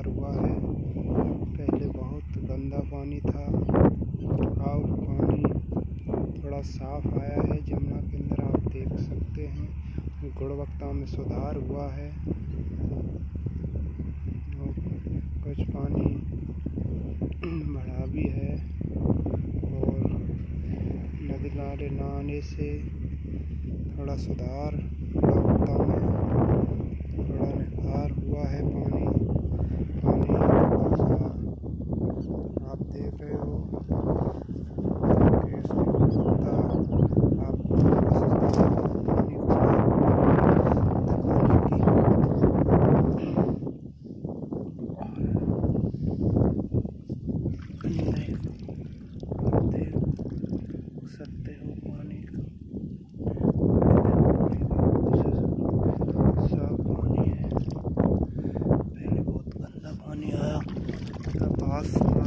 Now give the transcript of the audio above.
हुआ है। पहले बहुत गंदा पानी था, अब पानी थोड़ा साफ आया है जमुना के अंदर। आप देख सकते हैं गुणवत्ता में सुधार हुआ है। और कुछ पानी बढ़ा भी है और नदी नाले नहाने से थोड़ा सुधार गुणवत्ता में थोड़ा निखार हुआ है। पानी आप देख रहे हो कि इसकी गुणवत्ता आपको पानी को देख सकते हो पानी का साफ पानी है। पहले बहुत गंदा पानी आया, अब